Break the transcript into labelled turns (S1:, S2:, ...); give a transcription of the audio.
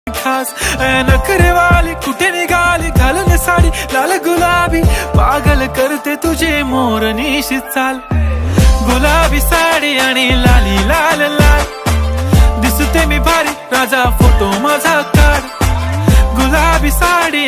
S1: खास नखरे वाली कुठे निघाली घालून साडी लाल गुलाबी पागल करते तुझे मोरनीशी चाल गुलाबी साडी आणि लाली लाल लाल दिसते मी भारी राजा फोटो माझा काढ गुलाबी साडी